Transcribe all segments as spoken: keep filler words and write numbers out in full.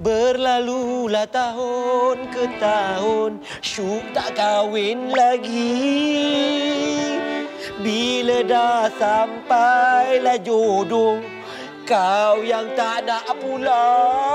Berlalulah tahun ke tahun, syuk tak kahwin lagi. Bila dah sampailah jodoh, kau yang tak nak pula.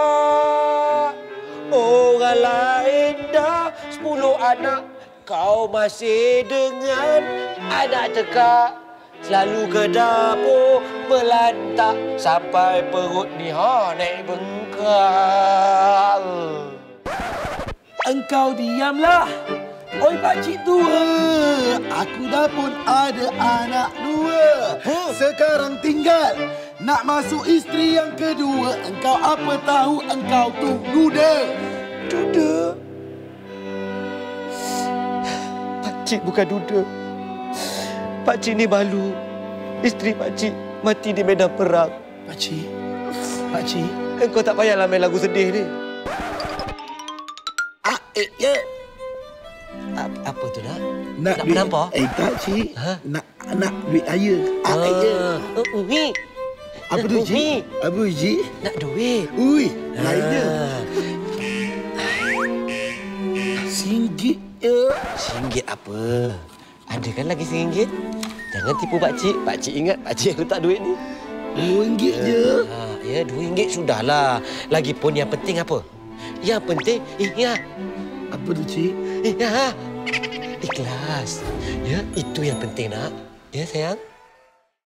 Orang lain dah sepuluh anak, kau masih dengan anak cekak. Selalu ke dapur melantak sampai perut ni ha naik bengkak. Engkau diamlah, oi pakcik tua. Aku dah pun ada anak dua. Sekarang tinggal nak masuk isteri yang kedua. Engkau apa tahu engkau tu duda. Duda? Pakcik bukan duda. Pakcik ni malu. Isteri pakcik mati di medan perang. Pakcik, pakcik. Engkau tak payahlah main lagu sedih ni. Ah, eh, ya. Apa tu nak? Nak, nak duit, menampar? Eh, tak, cik. Ha? Nak nak duit ayah. Ah, Ah, ya. uh, Umi. Apa tu, cik? Apa, cik? Nak duit. Ui, lainnya. Ah. Singgit, ya. Singgit apa? Ada kan lagi singgit? Jangan tipu pakcik. Pakcik ingat pakcik yang letak duit ni. Dua ringgit je. Ha, ya, dua ringgit sudahlah. Lagipun yang penting apa? Yang penting ingat. Apa tu, cik? Ingat. Ikhlas. Ya, itu yang penting nak. Ya, sayang.